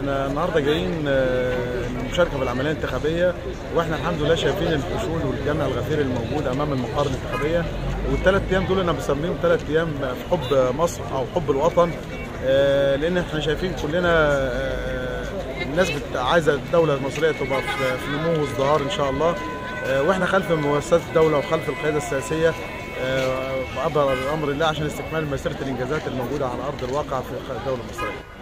احنا النهارده جايين المشاركه في العمليه الانتخابيه، واحنا الحمد لله شايفين الفصول والجمع الغفير الموجود امام المقر الانتخابيه. والثلاث ايام دول انا بسميهم 3 ايام في حب مصر او حب الوطن، لان احنا شايفين كلنا الناس عايزه الدوله المصريه تبقى في نمو وازدهار ان شاء الله، واحنا خلف مؤسسات الدوله وخلف القياده السياسيه بأمر الله عشان استكمال مسيره الانجازات الموجوده على ارض الواقع في الدوله المصريه.